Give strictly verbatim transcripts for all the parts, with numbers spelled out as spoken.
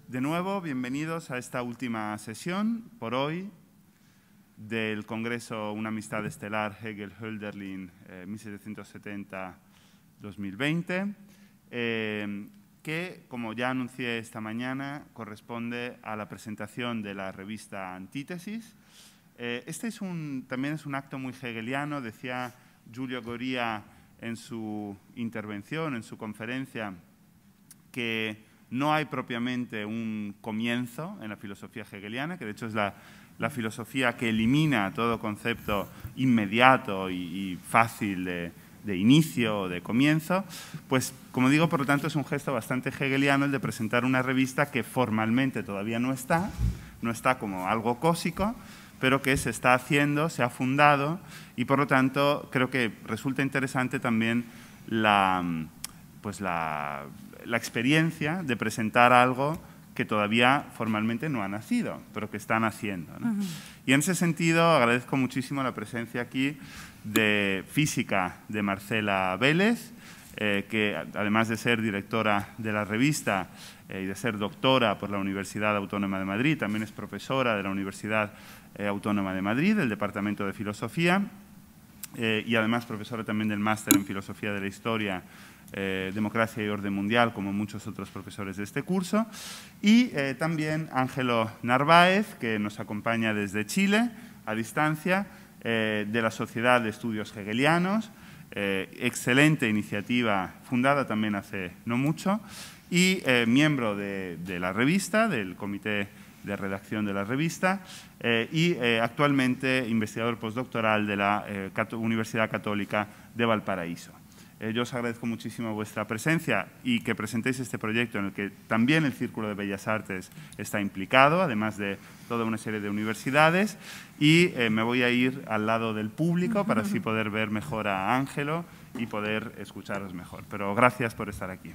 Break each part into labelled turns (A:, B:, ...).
A: De nuevo, bienvenidos a esta última sesión, por hoy, del Congreso Una Amistad Estelar Hegel-Hölderlin eh, mil setecientos setenta a dos mil veinte, eh, que, como ya anuncié esta mañana, corresponde a la presentación de la revista Antítesis. Eh, este es un, también es un acto muy hegeliano, decía Giulio Goria en su intervención, en su conferencia, que no hay propiamente un comienzo en la filosofía hegeliana, que de hecho es la, la filosofía que elimina todo concepto inmediato y, y fácil de, de inicio o de comienzo. Pues, como digo, por lo tanto, es un gesto bastante hegeliano el de presentar una revista que formalmente todavía no está, no está como algo cósico, pero que se está haciendo, se ha fundado y, por lo tanto, creo que resulta interesante también la, pues la, la experiencia de presentar algo que todavía formalmente no ha nacido, pero que están haciendo, ¿no? Uh-huh. Y en ese sentido agradezco muchísimo la presencia aquí de física de Marcela Vélez, eh, que además de ser directora de la revista eh, y de ser doctora por la Universidad Autónoma de Madrid, también es profesora de la Universidad eh, Autónoma de Madrid, del Departamento de Filosofía, eh, y además profesora también del Máster en Filosofía de la Historia, Eh, Democracia y Orden Mundial, como muchos otros profesores de este curso, y eh, también Ángelo Narváez, que nos acompaña desde Chile, a distancia, eh, de la Sociedad de Estudios Hegelianos, eh, excelente iniciativa, fundada también hace no mucho, y eh, miembro de, de la revista, del comité de redacción de la revista, eh, y eh, actualmente investigador postdoctoral de la eh, Cato- Universidad Católica de Valparaíso. Eh, yo os agradezco muchísimo vuestra presencia y que presentéis este proyecto en el que también el Círculo de Bellas Artes está implicado, además de toda una serie de universidades. Y eh, me voy a ir al lado del público para así poder ver mejor a Ángelo y poder escucharos mejor. Pero gracias por estar aquí.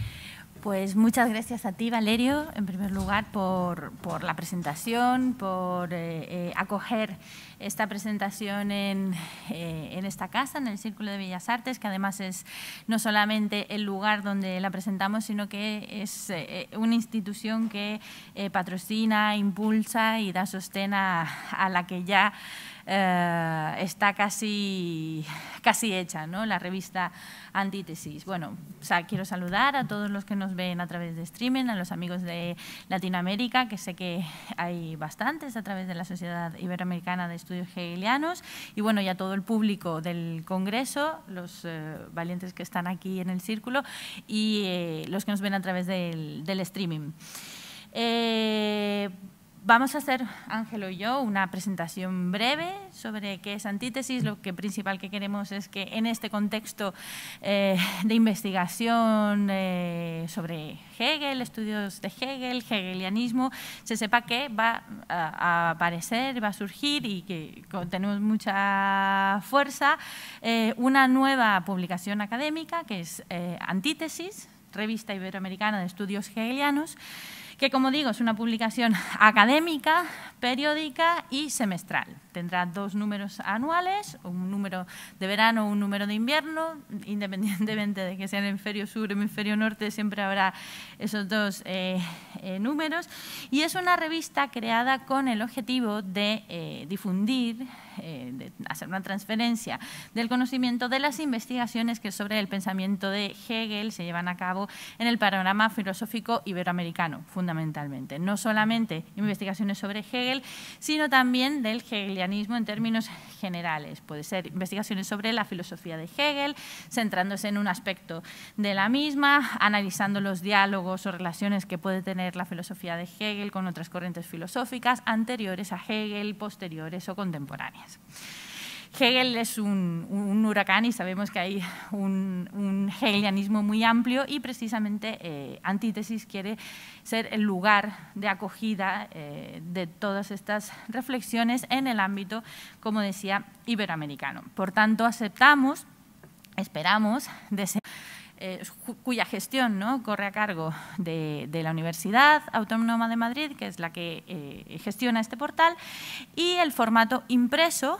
B: Pues muchas gracias a ti, Valerio, en primer lugar, por, por la presentación, por eh, eh, acoger esta presentación en, eh, en esta casa, en el Círculo de Bellas Artes, que además es no solamente el lugar donde la presentamos, sino que es eh, una institución que eh, patrocina, impulsa y da sostén a, a la que ya eh, está casi, casi hecha, ¿no? La revista Antítesis. Bueno, o sea, quiero saludar a todos los que nos ven a través de streaming, a los amigos de Latinoamérica, que sé que hay bastantes a través de la Sociedad Iberoamericana de Estudios Hegelianos, y bueno, y a todo el público del Congreso, los eh, valientes que están aquí en el círculo y eh, los que nos ven a través del, del streaming. Eh, Vamos a hacer, Ángelo y yo, una presentación breve sobre qué es Antítesis. Lo que principal que queremos es que en este contexto eh, de investigación eh, sobre Hegel, estudios de Hegel, hegelianismo, se sepa que va a, a aparecer, va a surgir y que tenemos mucha fuerza, eh, una nueva publicación académica que es eh, Antítesis, Revista Iberoamericana de Estudios Hegelianos, que, como digo, es una publicación académica, periódica y semestral. Tendrá dos números anuales, un número de verano o un número de invierno, independientemente de que sea en el hemisferio sur o hemisferio norte, siempre habrá esos dos eh, eh, números. Y es una revista creada con el objetivo de eh, difundir, eh, de hacer una transferencia del conocimiento de las investigaciones que sobre el pensamiento de Hegel se llevan a cabo en el panorama filosófico iberoamericano, fundamentalmente. No solamente investigaciones sobre Hegel, sino también del hegelianismo en términos generales. Puede ser investigaciones sobre la filosofía de Hegel, centrándose en un aspecto de la misma, analizando los diálogos o relaciones que puede tener la filosofía de Hegel con otras corrientes filosóficas anteriores a Hegel, posteriores o contemporáneas. Hegel es un, un huracán y sabemos que hay un, un hegelianismo muy amplio y precisamente eh, Antítesis quiere ser el lugar de acogida eh, de todas estas reflexiones en el ámbito, como decía, iberoamericano. Por tanto, aceptamos, esperamos, deseamos, Eh, cuya gestión, ¿no?, corre a cargo de, de la Universidad Autónoma de Madrid, que es la que eh, gestiona este portal, y el formato impreso,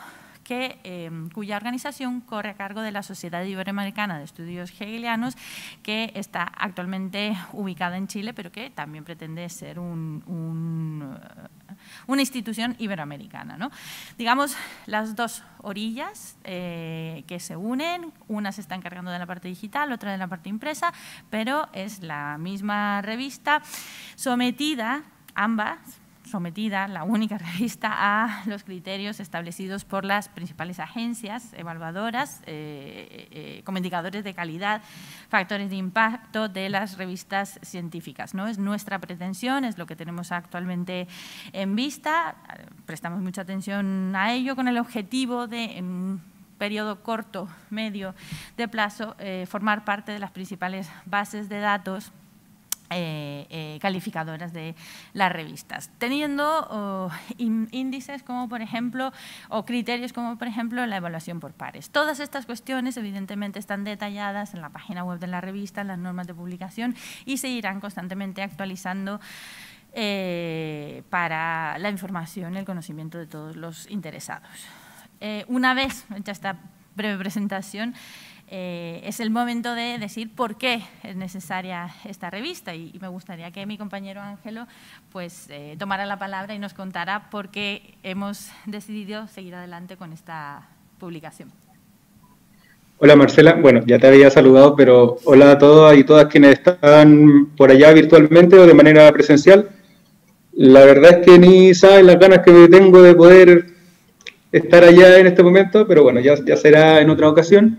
B: que, eh, cuya organización corre a cargo de la Sociedad Iberoamericana de Estudios Hegelianos, que está actualmente ubicada en Chile, pero que también pretende ser un, un, una institución iberoamericana, ¿no? Digamos, las dos orillas eh, que se unen, una se está encargando de la parte digital, otra de la parte impresa, pero es la misma revista sometida, ambas, sometida, la única revista, a los criterios establecidos por las principales agencias evaluadoras eh, eh, como indicadores de calidad, factores de impacto de las revistas científicas, ¿no? Es nuestra pretensión, es lo que tenemos actualmente en vista, prestamos mucha atención a ello con el objetivo de, en un periodo corto, medio de plazo, eh, formar parte de las principales bases de datos Eh, eh, calificadoras de las revistas, teniendo oh, índices como, por ejemplo, o criterios como, por ejemplo, la evaluación por pares. Todas estas cuestiones, evidentemente, están detalladas en la página web de la revista, en las normas de publicación, y se irán constantemente actualizando eh, para la información y el conocimiento de todos los interesados. Eh, una vez hecha esta breve presentación, Eh, es el momento de decir por qué es necesaria esta revista, y, y me gustaría que mi compañero Ángelo pues, eh, tomara la palabra y nos contara por qué hemos decidido seguir adelante con esta publicación.
C: Hola Marcela, bueno, ya te había saludado, pero hola a todos y todas quienes están por allá virtualmente o de manera presencial. La verdad es que ni saben las ganas que tengo de poder estar allá en este momento, pero bueno, ya, ya será en otra ocasión.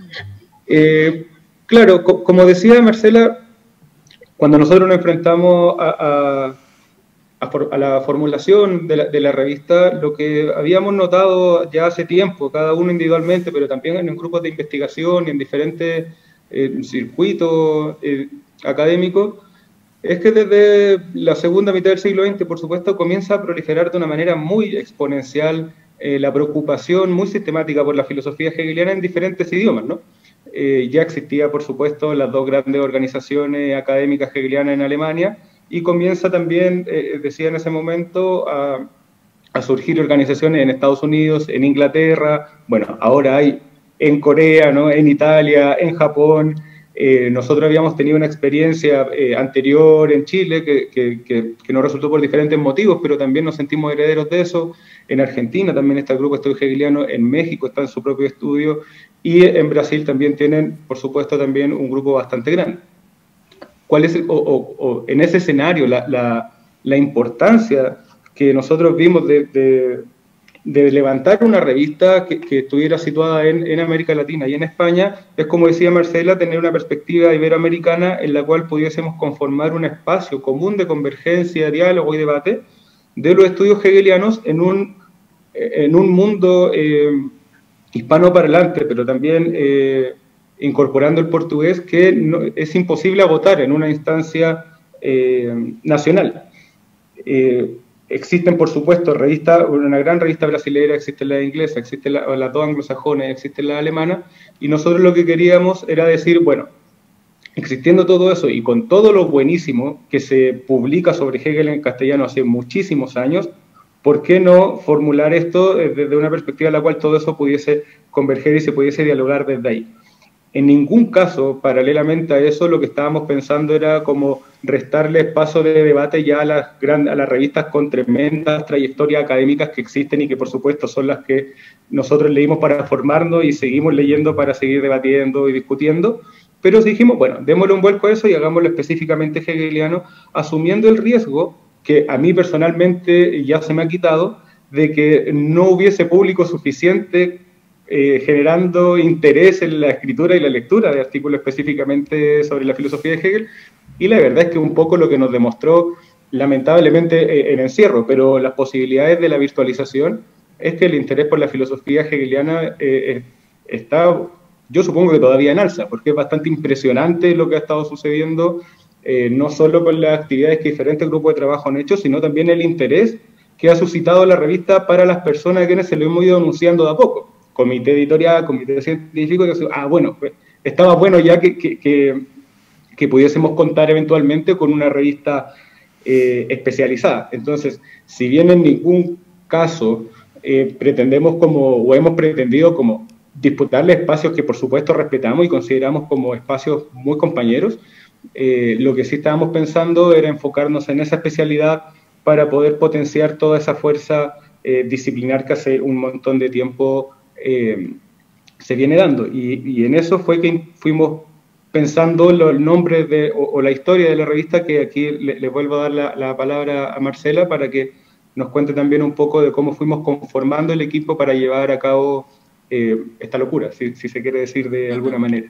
C: Eh, claro, co como decía Marcela, cuando nosotros nos enfrentamos a, a, a, for a la formulación de la, de la revista, lo que habíamos notado ya hace tiempo, cada uno individualmente, pero también en grupos de investigación y en diferentes eh, circuitos eh, académicos, es que desde la segunda mitad del siglo veinte, por supuesto, comienza a proliferar de una manera muy exponencial eh, la preocupación muy sistemática por la filosofía hegeliana en diferentes idiomas, ¿no? Eh, ya existía, por supuesto, las dos grandes organizaciones académicas hegelianas en Alemania, y comienza también, eh, decía en ese momento, a, a surgir organizaciones en Estados Unidos, en Inglaterra, bueno, ahora hay en Corea, ¿no? En Italia, en Japón. Eh, nosotros habíamos tenido una experiencia eh, anterior en Chile que, que, que, que nos resultó por diferentes motivos, pero también nos sentimos herederos de eso. En Argentina también está el grupo Estudio Hegeliano, en México está en su propio estudio, y en Brasil también tienen, por supuesto, también un grupo bastante grande. ¿Cuál es, o, o, o en ese escenario, la, la, la importancia que nosotros vimos de, de, de levantar una revista que, que estuviera situada en, en América Latina y en España? Es, como decía Marcela, tener una perspectiva iberoamericana en la cual pudiésemos conformar un espacio común de convergencia, diálogo y debate de los estudios hegelianos en un, en un mundo eh, hispanoparlante, pero también eh, incorporando el portugués, que no, es imposible agotar en una instancia eh, nacional. Eh, existen, por supuesto, revistas, una gran revista brasilera, existe la inglesa, existe la, las dos anglosajones, existe la alemana, y nosotros lo que queríamos era decir, bueno, existiendo todo eso y con todo lo buenísimo que se publica sobre Hegel en castellano hace muchísimos años, ¿por qué no formular esto desde una perspectiva en la cual todo eso pudiese converger y se pudiese dialogar desde ahí? En ningún caso, paralelamente a eso, lo que estábamos pensando era como restarle espacio de debate ya a las, grandes, a las revistas con tremendas trayectorias académicas que existen y que, por supuesto, son las que nosotros leímos para formarnos y seguimos leyendo para seguir debatiendo y discutiendo. Pero dijimos, bueno, démosle un vuelco a eso y hagámoslo específicamente hegeliano, asumiendo el riesgo, que a mí personalmente ya se me ha quitado, de que no hubiese público suficiente eh, generando interés en la escritura y la lectura de artículos específicamente sobre la filosofía de Hegel, y la verdad es que un poco lo que nos demostró, lamentablemente, eh, el encierro, pero las posibilidades de la virtualización, es que el interés por la filosofía hegeliana eh, está, yo supongo que todavía en alza, porque es bastante impresionante lo que ha estado sucediendo, Eh, no solo con las actividades que diferentes grupos de trabajo han hecho, sino también el interés que ha suscitado la revista para las personas a quienes se lo hemos ido anunciando de a poco. Comité editorial, comité científico, que, ah, bueno, pues, estaba bueno ya que, que, que, que pudiésemos contar eventualmente con una revista eh, especializada. Entonces, si bien en ningún caso eh, pretendemos como, o hemos pretendido como disputarle espacios que por supuesto respetamos y consideramos como espacios muy compañeros. Eh, lo que sí estábamos pensando era enfocarnos en esa especialidad para poder potenciar toda esa fuerza eh, disciplinar que hace un montón de tiempo eh, se viene dando. Y, y en eso fue que fuimos pensando los nombres de, o, o la historia de la revista, que aquí le, le vuelvo a dar la, la palabra a Marcela para que nos cuente también un poco de cómo fuimos conformando el equipo para llevar a cabo eh, esta locura, si, si se quiere decir de alguna manera.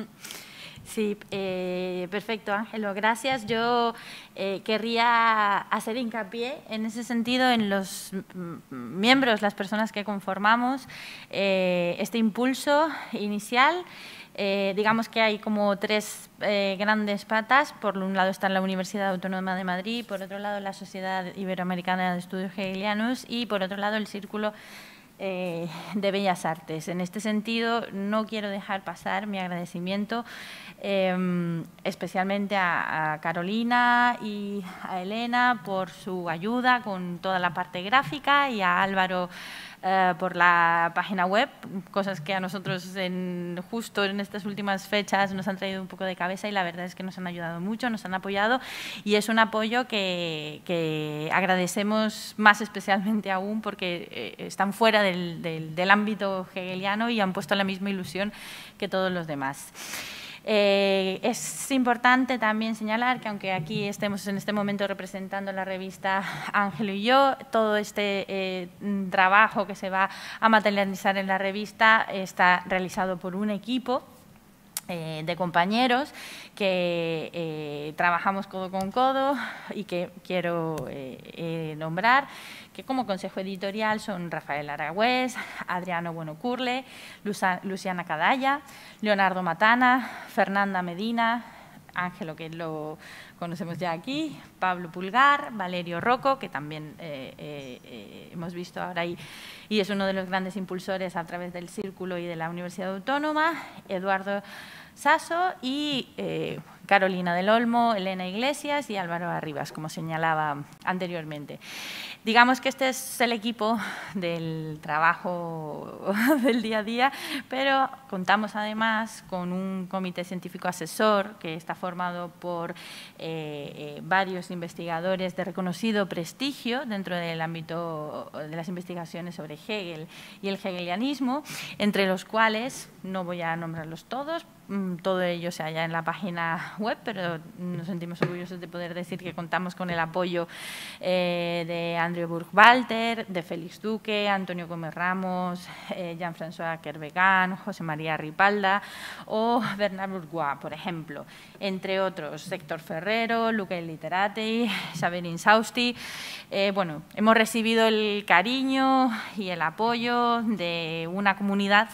B: Sí, eh, perfecto, Ángelo, gracias. Yo eh, querría hacer hincapié en ese sentido en los miembros, las personas que conformamos eh, este impulso inicial. Eh, digamos que hay como tres eh, grandes patas. Por un lado está la Universidad Autónoma de Madrid, por otro lado la Sociedad Iberoamericana de Estudios Hegelianos y por otro lado el Círculo Eh, de Bellas Artes. En este sentido, no quiero dejar pasar mi agradecimiento eh, especialmente a, a Carolina y a Elena por su ayuda con toda la parte gráfica y a Álvaro eh, por la página web, cosas que a nosotros en, justo en estas últimas fechas nos han traído un poco de cabeza y la verdad es que nos han ayudado mucho, nos han apoyado y es un apoyo que, que agradecemos más especialmente aún porque eh, están fuera Del, del, del ámbito hegeliano y han puesto la misma ilusión que todos los demás. Eh, es importante también señalar que aunque aquí estemos en este momento representando la revista Ángelo y yo, todo este eh, trabajo que se va a materializar en la revista está realizado por un equipo Eh, de compañeros que eh, trabajamos codo con codo y que quiero eh, eh, nombrar, que como consejo editorial son Rafael Aragüés, Adriano Buenocurle, Luciana Cadalla, Leonardo Matana, Fernanda Medina, Ángelo, que lo conocemos ya aquí, Pablo Pulgar, Valerio Rocco, que también eh, eh, eh, hemos visto ahora ahí y es uno de los grandes impulsores a través del Círculo y de la Universidad Autónoma, Eduardo Sasso y eh, Carolina del Olmo, Elena Iglesias y Álvaro Arribas, como señalaba anteriormente. Digamos que este es el equipo del trabajo del día a día, pero contamos además con un comité científico asesor que está formado por eh, eh, varios investigadores de reconocido prestigio dentro del ámbito de las investigaciones sobre Hegel y el hegelianismo, entre los cuales, no voy a nombrarlos todos, todo ello se halla en la página web, pero nos sentimos orgullosos de poder decir que contamos con el apoyo eh, de Andrew Burg-Walter, de Félix Duque, Antonio Gómez Ramos, eh, Jean-François Kervegan, José María Ripalda o Bernard Bourgois, por ejemplo, entre otros, Héctor Ferrero, Luca Literati, Xaverin Sausti. Eh, bueno, hemos recibido el cariño y el apoyo de una comunidad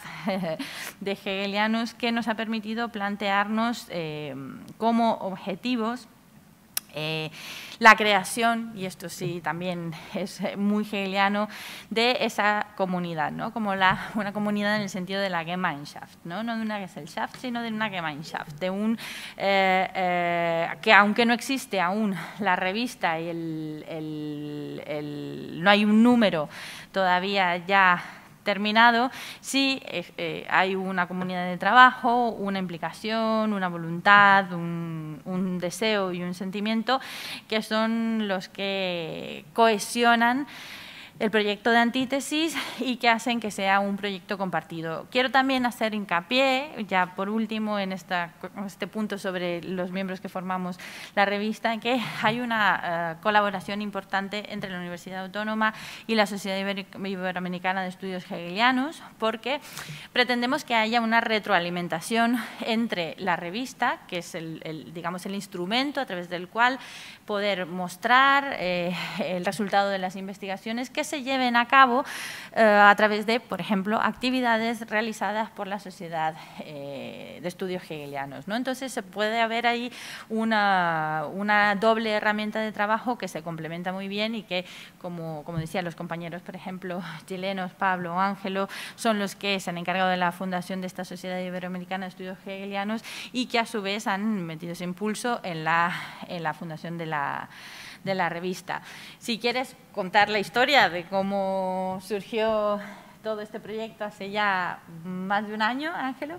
B: de hegelianos que nos ha permitido plantearnos eh, como objetivos eh, la creación, y esto sí también es muy hegeliano, de esa comunidad, ¿no? Como la, una comunidad en el sentido de la Gemeinschaft, no, no de una Gesellschaft, sino de una Gemeinschaft, de un, eh, eh, que aunque no existe aún la revista y el, el, el, no hay un número todavía ya terminado, sí eh, eh, hay una comunidad de trabajo, una implicación, una voluntad, un, un deseo y un sentimiento que son los que cohesionan el proyecto de Antítesis y que hacen que sea un proyecto compartido. Quiero también hacer hincapié, ya por último, en esta, este punto sobre los miembros que formamos la revista, que hay una uh, colaboración importante entre la Universidad Autónoma y la Sociedad Iberoamericana de Estudios Hegelianos, porque pretendemos que haya una retroalimentación entre la revista, que es el, el, digamos, el instrumento a través del cual poder mostrar eh, el resultado de las investigaciones que se lleven a cabo eh, a través de, por ejemplo, actividades realizadas por la Sociedad eh, de Estudios Hegelianos, ¿no? Entonces, se puede haber ahí una, una doble herramienta de trabajo que se complementa muy bien y que, como, como decían los compañeros, por ejemplo, chilenos, Pablo, Ángelo, son los que se han encargado de la fundación de esta Sociedad Iberoamericana de Estudios Hegelianos y que, a su vez, han metido ese impulso en la, en la fundación de la de la revista. Si quieres contar la historia de cómo surgió todo este proyecto hace ya más de un año, Ángelo.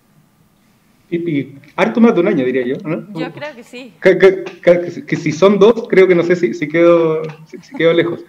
C: Y, y harto más de un año, diría yo, ¿no?
B: Yo creo que sí.
C: Que, que, que, que si son dos, creo que no sé si, si, quedo, si, si quedo lejos.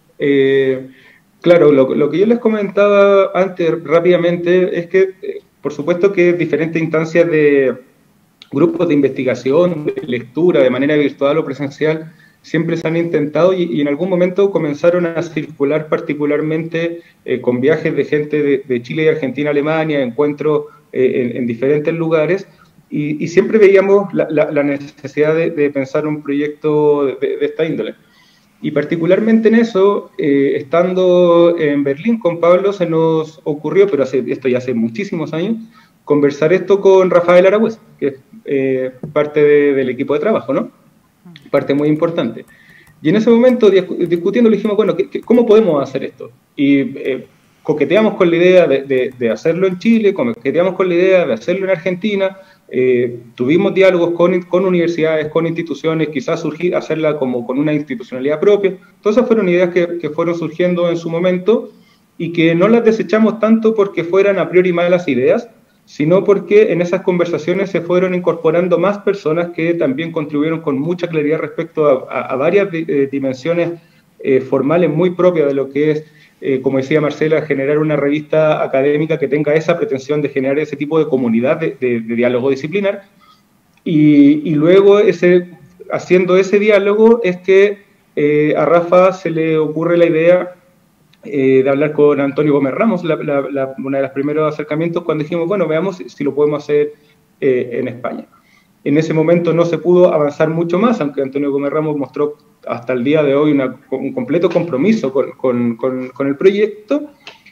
C: Eh, claro, lo, lo que yo les comentaba antes rápidamente es que, eh, por supuesto que diferentes instancias de grupos de investigación, de lectura, de manera virtual o presencial, siempre se han intentado y, y en algún momento comenzaron a circular particularmente eh, con viajes de gente de, de Chile y Argentina, Alemania, encuentros eh, en, en diferentes lugares, y, y siempre veíamos la, la, la necesidad de, de pensar un proyecto de, de esta índole. Y particularmente en eso, eh, estando en Berlín con Pablo, se nos ocurrió, pero hace, esto ya hace muchísimos años, conversar esto con Rafael Aragüez, que es eh, parte de, del equipo de trabajo, ¿no? Parte muy importante. Y en ese momento, discutiendo, le dijimos, bueno, ¿cómo podemos hacer esto? Y eh, coqueteamos con la idea de, de, de hacerlo en Chile, coqueteamos con la idea de hacerlo en Argentina, eh, tuvimos diálogos con, con universidades, con instituciones, quizás surgir, hacerla como con una institucionalidad propia. Todas esas fueron ideas que, que fueron surgiendo en su momento y que no las desechamos tanto porque fueran a priori malas ideas, sino porque en esas conversaciones se fueron incorporando más personas que también contribuyeron con mucha claridad respecto a, a, a varias eh, dimensiones eh, formales muy propias de lo que es, eh, como decía Marcela, generar una revista académica que tenga esa pretensión de generar ese tipo de comunidad de, de, de diálogo disciplinar. Y, y luego, ese, haciendo ese diálogo, es que eh, a Rafa se le ocurre la idea Eh, de hablar con Antonio Gómez Ramos, la, la, la, uno de los primeros acercamientos, cuando dijimos, bueno, veamos si, si lo podemos hacer eh, en España. En ese momento no se pudo avanzar mucho más, aunque Antonio Gómez Ramos mostró hasta el día de hoy una, un completo compromiso con, con, con, con el proyecto.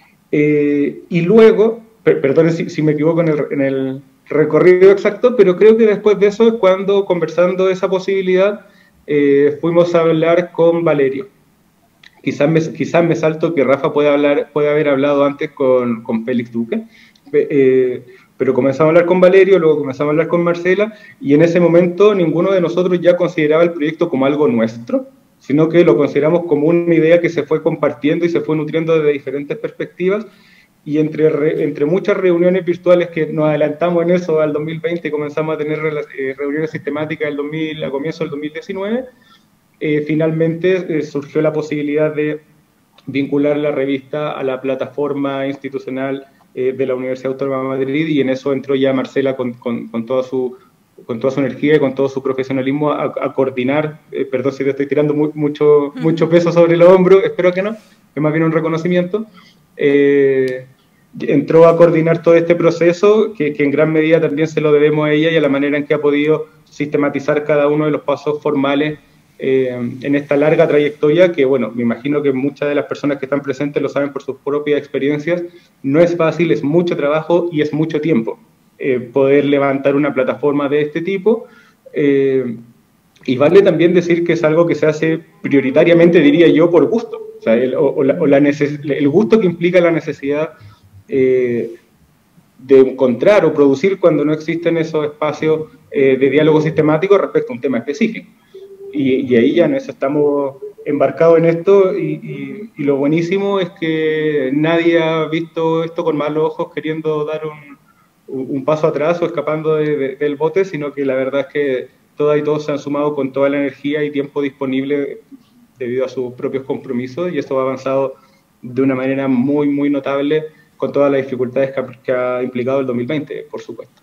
C: Eh, y luego, per, perdón si, si me equivoco en el, en el recorrido exacto, pero creo que después de eso es cuando, conversando de esa posibilidad, eh, fuimos a hablar con Valerio. Quizás me, quizás me salto que Rafa puede, hablar, puede haber hablado antes con, con Félix Duque, eh, pero comenzamos a hablar con Valerio, luego comenzamos a hablar con Marcela, y en ese momento ninguno de nosotros ya consideraba el proyecto como algo nuestro, sino que lo consideramos como una idea que se fue compartiendo y se fue nutriendo desde diferentes perspectivas, y entre, re, entre muchas reuniones virtuales que nos adelantamos en eso al dos mil veinte y comenzamos a tener eh, reuniones sistemáticas el dos mil, a comienzo del dos mil diecinueve, Eh, finalmente eh, surgió la posibilidad de vincular la revista a la plataforma institucional eh, de la Universidad Autónoma de Madrid, y en eso entró ya Marcela con, con, con, toda, su, con toda su energía y con todo su profesionalismo a, a coordinar, eh, perdón si te estoy tirando muy, mucho, mucho peso sobre el hombro, espero que no, que más bien un reconocimiento, eh, entró a coordinar todo este proceso, que, que en gran medida también se lo debemos a ella y a la manera en que ha podido sistematizar cada uno de los pasos formales Eh, en esta larga trayectoria que, bueno, me imagino que muchas de las personas que están presentes lo saben por sus propias experiencias. No es fácil, es mucho trabajo y es mucho tiempo eh, poder levantar una plataforma de este tipo. Eh, y vale también decir que es algo que se hace prioritariamente, diría yo, por gusto. O sea, el, o, o la, o la neces- el gusto que implica la necesidad eh, de encontrar o producir cuando no existen esos espacios eh, de diálogo sistemático respecto a un tema específico. Y, y ahí ya nos estamos embarcados en esto, y, y, y lo buenísimo es que nadie ha visto esto con malos ojos queriendo dar un, un paso atrás o escapando de, de, del bote, sino que la verdad es que todas y todos se han sumado con toda la energía y tiempo disponible debido a sus propios compromisos, y esto ha avanzado de una manera muy, muy notable con todas las dificultades que ha, que ha implicado el dos mil veinte, por supuesto.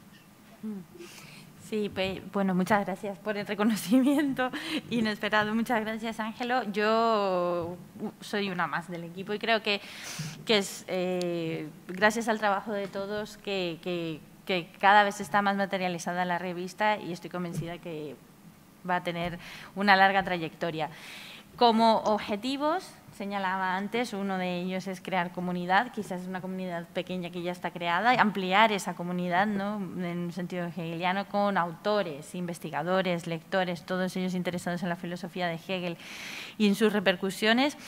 B: Sí, bueno, muchas gracias por el reconocimiento inesperado. Muchas gracias, Ángelo. Yo soy una más del equipo y creo que, que es eh, gracias al trabajo de todos que, que, que cada vez está más materializada la revista, y estoy convencida que va a tener una larga trayectoria. Como objetivos, señalaba antes, uno de ellos es crear comunidad, quizás una comunidad pequeña que ya está creada, ampliar esa comunidad, ¿no?, en un sentido hegeliano, con autores, investigadores, lectores, todos ellos interesados en la filosofía de Hegel y en sus repercusiones.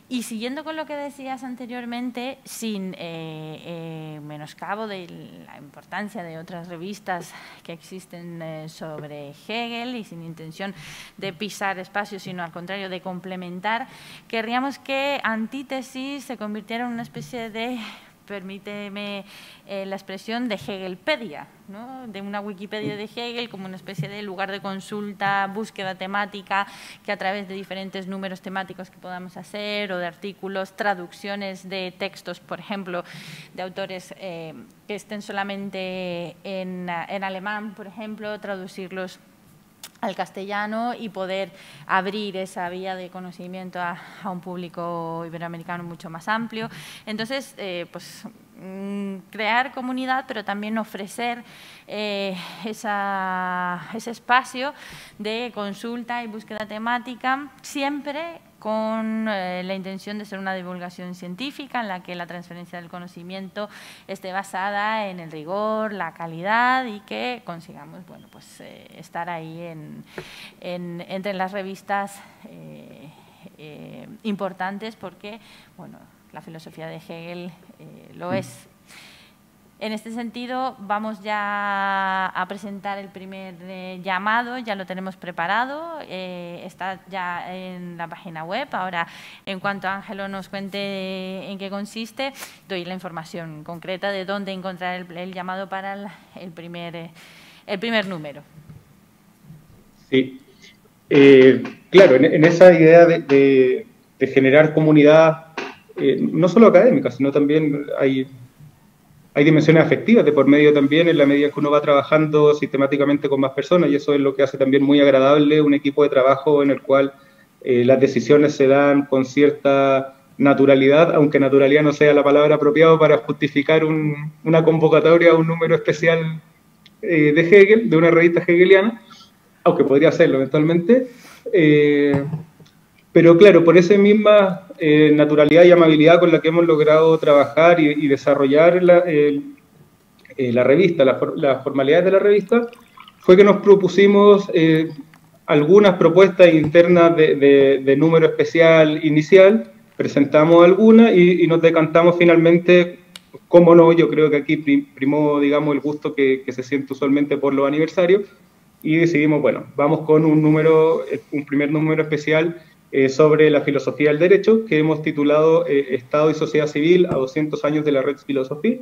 B: Y siguiendo con lo que decías anteriormente, sin eh, eh, menoscabo de la importancia de otras revistas que existen eh, sobre Hegel y sin intención de pisar espacios, sino al contrario de complementar, querríamos que Antítesis se convirtiera en una especie de, permíteme eh, la expresión, de Hegelpedia, ¿no? De una Wikipedia de Hegel como una especie de lugar de consulta, búsqueda temática, que a través de diferentes números temáticos que podamos hacer o de artículos, traducciones de textos, por ejemplo, de autores eh, que estén solamente en, en alemán, por ejemplo, traducirlos al castellano y poder abrir esa vía de conocimiento a, a un público iberoamericano mucho más amplio. Entonces, eh, pues mmm, crear comunidad, pero también ofrecer eh, esa, ese espacio de consulta y búsqueda temática, siempre con eh, la intención de ser una divulgación científica en la que la transferencia del conocimiento esté basada en el rigor, la calidad y que consigamos, bueno, pues, eh, estar ahí en, en, entre las revistas eh, eh, importantes porque, bueno, la filosofía de Hegel eh, lo es. En este sentido, vamos ya a presentar el primer eh, llamado, ya lo tenemos preparado, eh, está ya en la página web. Ahora, en cuanto Ángelo nos cuente en qué consiste, doy la información concreta de dónde encontrar el, el llamado para el, el, primer, eh, el primer número.
C: Sí, eh, claro, en, en esa idea de, de, de generar comunidad, eh, no solo académica, sino también hay... Hay dimensiones afectivas de por medio también en la medida que uno va trabajando sistemáticamente con más personas y eso es lo que hace también muy agradable un equipo de trabajo en el cual eh, las decisiones se dan con cierta naturalidad, aunque naturalidad no sea la palabra apropiada para justificar un, una convocatoria a un número especial eh, de Hegel, de una revista hegeliana, aunque podría serlo eventualmente. Eh, Pero claro, por esa misma eh, naturalidad y amabilidad con la que hemos logrado trabajar y, y desarrollar la, el, eh, la revista, las la formalidades de la revista, fue que nos propusimos eh, algunas propuestas internas de, de, de número especial inicial, presentamos algunas y, y nos decantamos finalmente, cómo no, yo creo que aquí primó, digamos, el gusto que, que se siente usualmente por los aniversarios, y decidimos, bueno, vamos con un número, un primer número especial Eh, sobre la filosofía del derecho, que hemos titulado eh, Estado y Sociedad Civil a doscientos años de la Red Filosofía,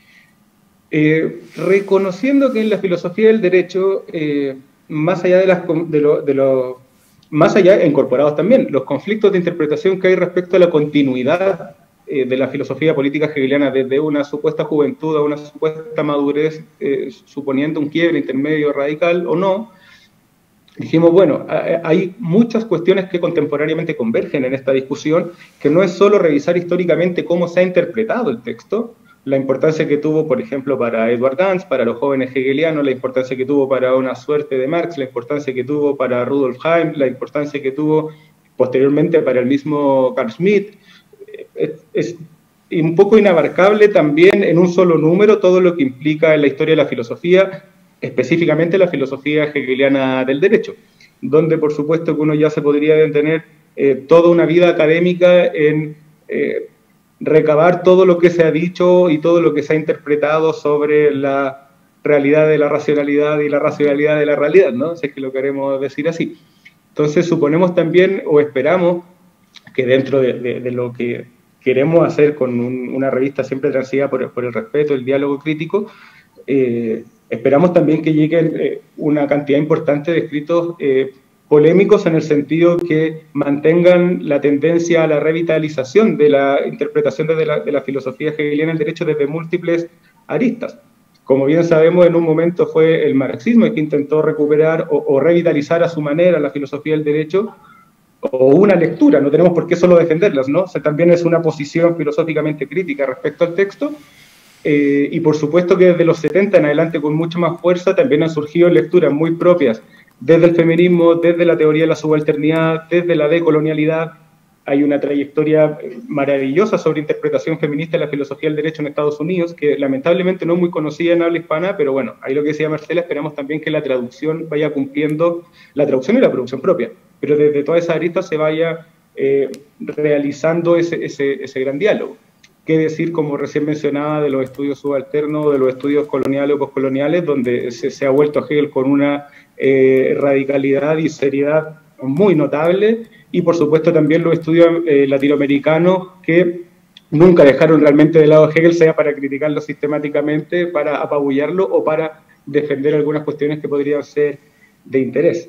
C: eh, reconociendo que en la filosofía del derecho, eh, más allá de, las, de, lo, de lo, más allá, incorporados también, los conflictos de interpretación que hay respecto a la continuidad eh, de la filosofía política hegeliana desde una supuesta juventud a una supuesta madurez, eh, suponiendo un quiebre intermedio radical o no, dijimos, bueno, hay muchas cuestiones que contemporáneamente convergen en esta discusión, que no es solo revisar históricamente cómo se ha interpretado el texto, la importancia que tuvo, por ejemplo, para Edward Gans, para los jóvenes hegelianos, la importancia que tuvo para una suerte de Marx, la importancia que tuvo para Rudolf Heim, la importancia que tuvo posteriormente para el mismo Carl Schmitt. Es, es un poco inabarcable también en un solo número todo lo que implica en la historia de la filosofía, específicamente la filosofía hegeliana del derecho, donde por supuesto que uno ya se podría detener eh, toda una vida académica en eh, recabar todo lo que se ha dicho y todo lo que se ha interpretado sobre la realidad de la racionalidad y la racionalidad de la realidad, ¿no? Si es que lo queremos decir así. Entonces suponemos también o esperamos que dentro de, de, de lo que queremos hacer con un, una revista siempre transida por, por el respeto, el diálogo crítico, eh, esperamos también que lleguen eh, una cantidad importante de escritos eh, polémicos en el sentido que mantengan la tendencia a la revitalización de la interpretación de la, de la filosofía hegeliana del derecho desde múltiples aristas. Como bien sabemos, en un momento fue el marxismo el que intentó recuperar o, o revitalizar a su manera la filosofía del derecho, o una lectura, no tenemos por qué solo defenderlas, ¿no? O sea, también es una posición filosóficamente crítica respecto al texto. Eh, y por supuesto que desde los setenta en adelante con mucha más fuerza también han surgido lecturas muy propias desde el feminismo, desde la teoría de la subalternidad, desde la decolonialidad. Hay una trayectoria maravillosa sobre interpretación feminista de la filosofía del derecho en Estados Unidos, que lamentablemente no es muy conocida en habla hispana, pero bueno, ahí lo que decía Marcela, esperamos también que la traducción vaya cumpliendo, la traducción y la producción propia, pero desde todas esas aristas se vaya eh, realizando ese, ese, ese gran diálogo. Qué decir, como recién mencionaba, de los estudios subalternos, de los estudios coloniales o postcoloniales, donde se, se ha vuelto a Hegel con una eh, radicalidad y seriedad muy notable, y por supuesto también los estudios eh, latinoamericanos que nunca dejaron realmente de lado a Hegel, sea para criticarlo sistemáticamente, para apabullarlo o para defender algunas cuestiones que podrían ser de interés.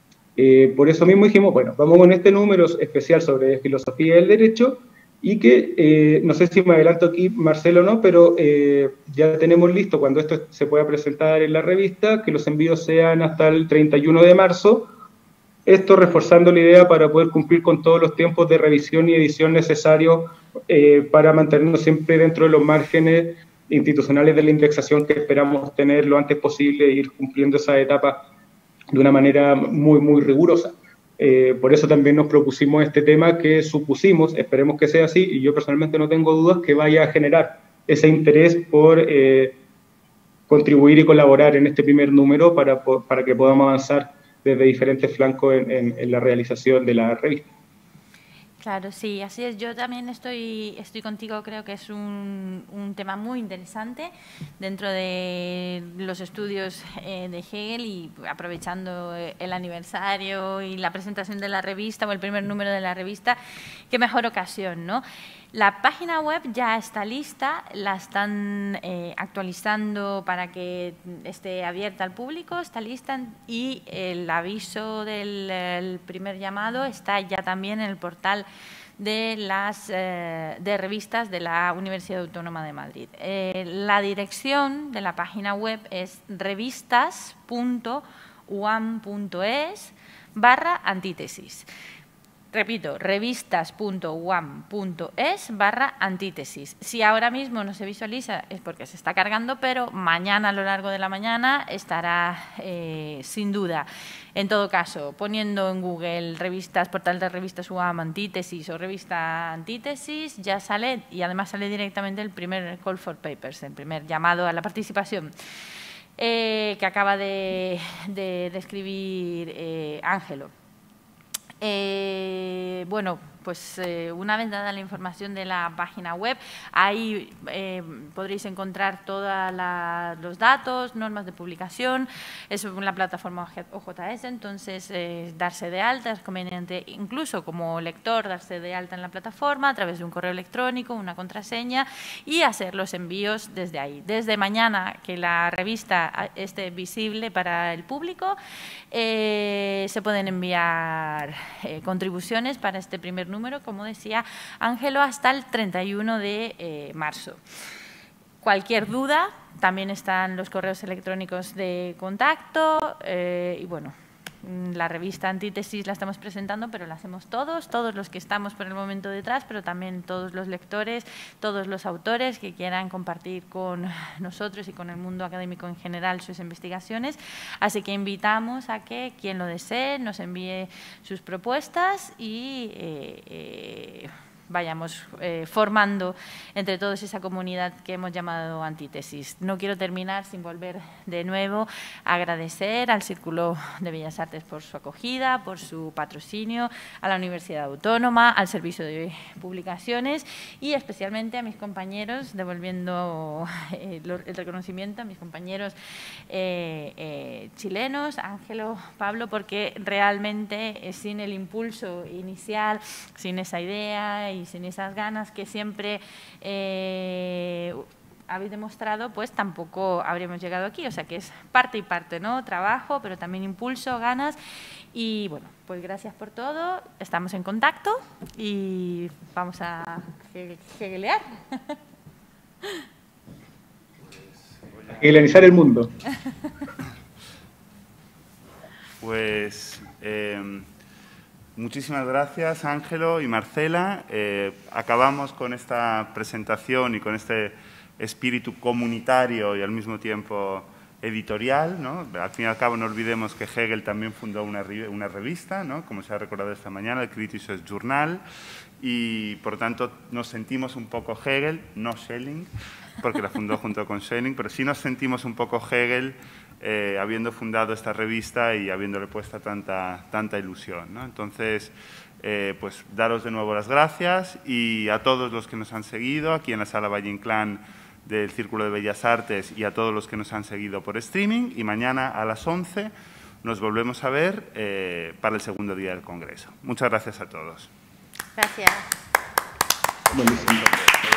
C: Eh, por eso mismo dijimos, bueno, vamos con este número especial sobre filosofía del derecho, y que, eh, no sé si me adelanto aquí, Marcelo, o no, pero eh, ya tenemos listo, cuando esto se pueda presentar en la revista, que los envíos sean hasta el treinta y uno de marzo, esto reforzando la idea para poder cumplir con todos los tiempos de revisión y edición necesarios eh, para mantenernos siempre dentro de los márgenes institucionales de la indexación que esperamos tener lo antes posible e ir cumpliendo esa etapa de una manera muy, muy rigurosa. Eh, por eso también nos propusimos este tema que supusimos, esperemos que sea así, y yo personalmente no tengo dudas, que vaya a generar ese interés por eh, contribuir y colaborar en este primer número para, para que podamos avanzar desde diferentes flancos en, en, en la realización de la revista.
B: Claro, sí, así es. Yo también estoy, estoy contigo, creo que es un, un tema muy interesante dentro de los estudios eh, de Hegel, y aprovechando el aniversario y la presentación de la revista o el primer número de la revista, qué mejor ocasión, ¿no? La página web ya está lista, la están eh, actualizando para que esté abierta al público, está lista, y el aviso del el primer llamado está ya también en el portal de las eh, de revistas de la Universidad Autónoma de Madrid. Eh, la dirección de la página web es revistas punto u a m punto es barra antítesis. Repito, revistas punto u a m punto es barra antítesis. Si ahora mismo no se visualiza es porque se está cargando, pero mañana a lo largo de la mañana estará eh, sin duda. En todo caso, poniendo en Google revistas, portal de revistas U A M antítesis o revista antítesis, ya sale, y además sale directamente el primer call for papers, el primer llamado a la participación. Eh, que acaba de, de, de escribir eh, Ángelo. Eh, bueno, pues eh, una vez dada la información de la página web, ahí eh, podréis encontrar todos los datos, normas de publicación, es una plataforma O J S, entonces eh, darse de alta es conveniente, incluso como lector, darse de alta en la plataforma a través de un correo electrónico, una contraseña, y hacer los envíos desde ahí. Desde mañana que la revista esté visible para el público, eh, se pueden enviar eh, contribuciones para este primer número, como decía Ángelo, hasta el treinta y uno de marzo. Cualquier duda, también están los correos electrónicos de contacto eh, y bueno, la revista Antítesis la estamos presentando, pero la hacemos todos, todos los que estamos por el momento detrás, pero también todos los lectores, todos los autores que quieran compartir con nosotros y con el mundo académico en general sus investigaciones. Así que invitamos a que quien lo desee nos envíe sus propuestas y eh, eh, vayamos eh, formando entre todos esa comunidad que hemos llamado Antítesis. No quiero terminar sin volver de nuevo a agradecer al Círculo de Bellas Artes por su acogida, por su patrocinio, a la Universidad Autónoma, al Servicio de Publicaciones y especialmente a mis compañeros, devolviendo eh, el reconocimiento a mis compañeros eh, eh, chilenos, Ángelo, Pablo, porque realmente eh, sin el impulso inicial, sin esa idea y sin esas ganas que siempre eh, habéis demostrado, pues tampoco habríamos llegado aquí. O sea que es parte y parte, ¿no? Trabajo, pero también impulso, ganas. Y bueno, pues gracias por todo. Estamos en contacto y vamos a hegelear.
C: Hegelanizar el mundo.
A: Pues eh, muchísimas gracias, Ángelo y Marcela. Eh, acabamos con esta presentación y con este espíritu comunitario y al mismo tiempo editorial, ¿no? Al fin y al cabo no olvidemos que Hegel también fundó una, una revista, ¿no? Como se ha recordado esta mañana, el Kritisches Journal, y por tanto nos sentimos un poco Hegel, no Schelling, porque la fundó junto con Schelling, pero sí nos sentimos un poco Hegel eh, habiendo fundado esta revista y habiéndole puesta tanta, tanta ilusión, ¿no? Entonces, eh, pues daros de nuevo las gracias y a todos los que nos han seguido aquí en la Sala Valle Inclán del Círculo de Bellas Artes y a todos los que nos han seguido por streaming. Y mañana a las once nos volvemos a ver eh, para el segundo día del Congreso. Muchas gracias a todos.
B: Gracias.
C: Buenísimo.